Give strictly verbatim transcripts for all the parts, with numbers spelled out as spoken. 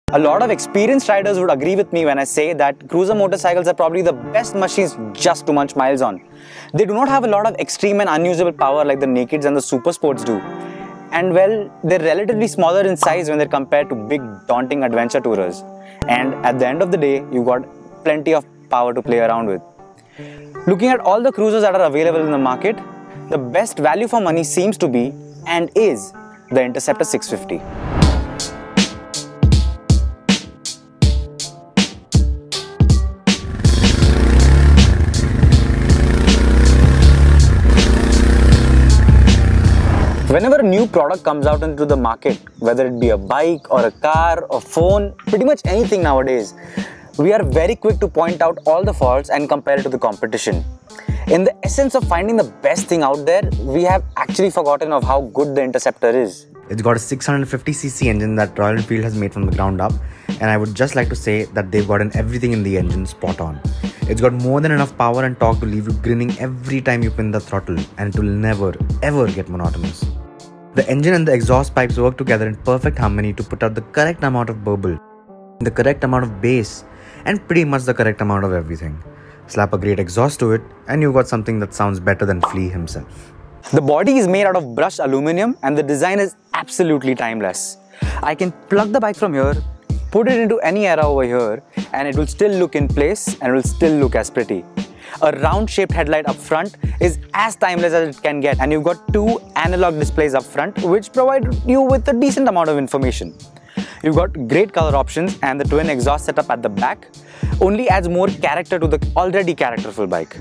A lot of experienced riders would agree with me when I say that cruiser motorcycles are probably the best machines just to munch miles on. They do not have a lot of extreme and unusable power like the Nakeds and the Super Sports do. And well, they're relatively smaller in size when they're compared to big, daunting adventure tourers. And at the end of the day, you got plenty of power to play around with. Looking at all the cruisers that are available in the market, the best value for money seems to be, and is, the Interceptor six fifty. Whenever a new product comes out into the market, whether it be a bike or a car or phone, pretty much anything nowadays, we are very quick to point out all the faults and compare it to the competition. In the essence of finding the best thing out there, we have actually forgotten of how good the Interceptor is. It's got a six hundred fifty c c engine that Royal Enfield has made from the ground up, and I would just like to say that they've gotten everything in the engine spot on. It's got more than enough power and torque to leave you grinning every time you pin the throttle, and it will never ever get monotonous. The engine and the exhaust pipes work together in perfect harmony to put out the correct amount of burble, the correct amount of bass, and pretty much the correct amount of everything. Slap a great exhaust to it and you've got something that sounds better than Flea himself. The body is made out of brushed aluminum and the design is absolutely timeless. I can plug the bike from here, put it into any era over here, and it will still look in place and it will still look as pretty. A round shaped headlight up front is as timeless as it can get, and you've got two analog displays up front which provide you with a decent amount of information. You've got great color options, and the twin exhaust setup at the back only adds more character to the already characterful bike.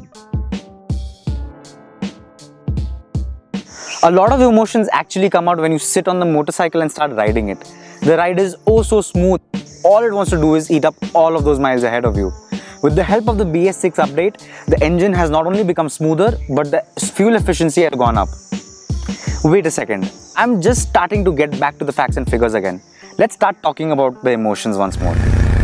A lot of emotions actually come out when you sit on the motorcycle and start riding it. The ride is oh so smooth. All it wants to do is eat up all of those miles ahead of you. With the help of the B S six update, the engine has not only become smoother, but the fuel efficiency has gone up. Wait a second, I'm just starting to get back to the facts and figures again. Let's start talking about the emotions once more.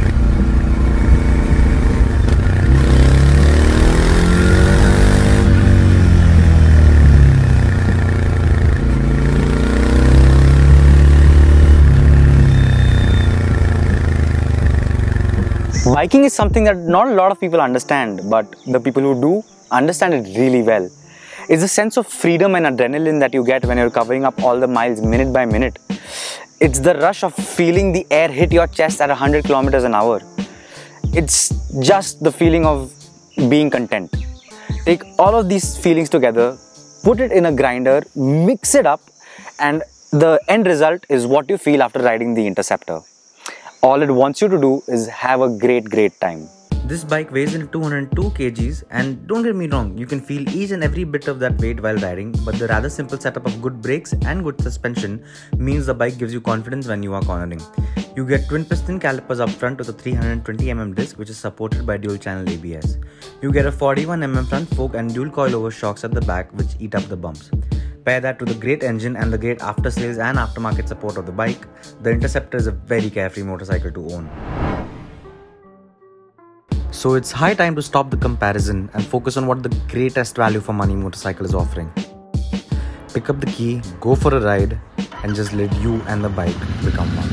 Biking is something that not a lot of people understand, but the people who do understand it really well. It's a sense of freedom and adrenaline that you get when you're covering up all the miles minute by minute. It's the rush of feeling the air hit your chest at one hundred kilometers an hour. It's just the feeling of being content. Take all of these feelings together, put it in a grinder, mix it up, and the end result is what you feel after riding the Interceptor. All it wants you to do is have a great, great time. This bike weighs in two hundred two kilograms, and don't get me wrong, you can feel each and every bit of that weight while riding, but the rather simple setup of good brakes and good suspension means the bike gives you confidence when you are cornering. You get twin piston calipers up front with a three hundred twenty millimeter disc which is supported by dual channel A B S. You get a forty-one millimeter front fork and dual coilover shocks at the back which eat up the bumps. Pair that to the great engine and the great after sales and aftermarket support of the bike, the Interceptor is a very carefree motorcycle to own. So it's high time to stop the comparison and focus on what the greatest value for money motorcycle is offering. Pick up the key, go for a ride, and just let you and the bike become one.